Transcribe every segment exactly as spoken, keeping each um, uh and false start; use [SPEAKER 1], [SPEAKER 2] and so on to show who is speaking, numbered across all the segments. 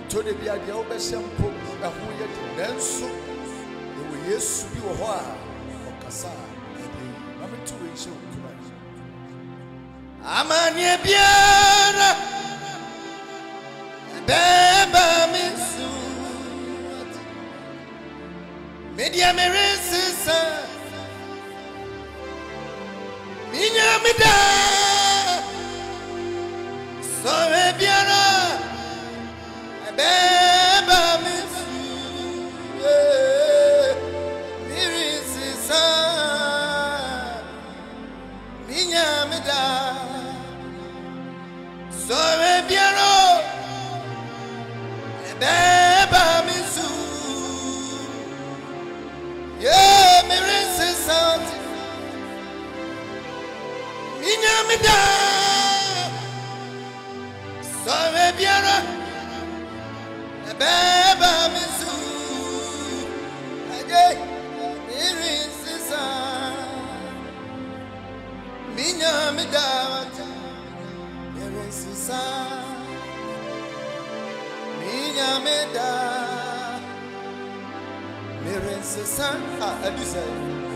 [SPEAKER 1] to the be the over shampoo, a who yet then so the way yes be a while or Cassa. I'm to reach you. I'm a near Biana Beba Misu Media Meresis Minya Mida Sorry Biana Beba Misu Meresis Minya Mida Sorry Biana Beba Misu Yeah, Meresis Minyamida Sorry Biara Beba Misu Again Meresis Minyamida Meresis Minyamida Meresis Ah, I do say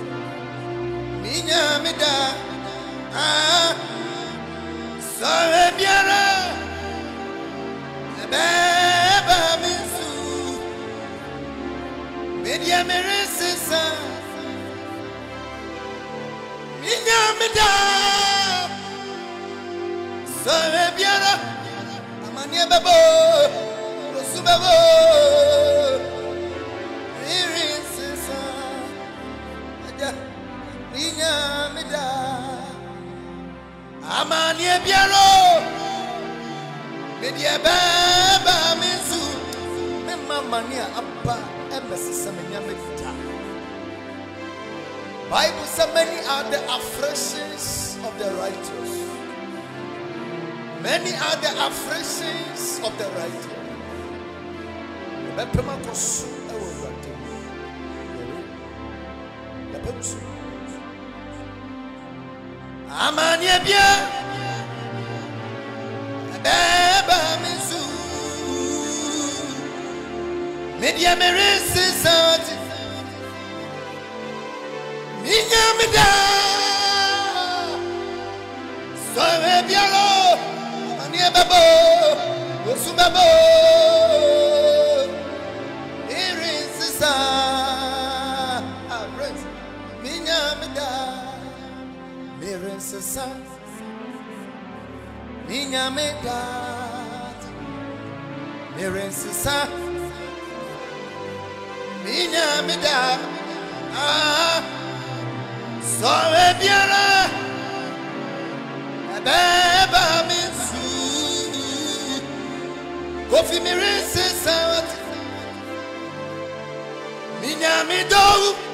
[SPEAKER 1] Minyamida Ah, sorry, Biara, Beba Misu, Media Meresis, Minyamida, sorry, Biara, Amania Babo, Rosubabo, Meresis, Minyamida. Amania Biaro Media Baba Misu Memamania Abba Embassy Samania Medita Bible says many are the afflictions of the righteous. Many are the afflictions of the righteous. Amania Bia Beba Misu Media Meresis Minyamida Sorry Biaro Amania Babo Osubabo Meresis Minyamida Meresis Minyamida Meresis Minyamida Ah Sorry Biara Beba Misu Kofi Meresis Minyamido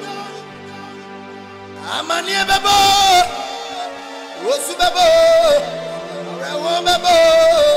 [SPEAKER 1] Amania Babo Wosu Babo Rawo Babo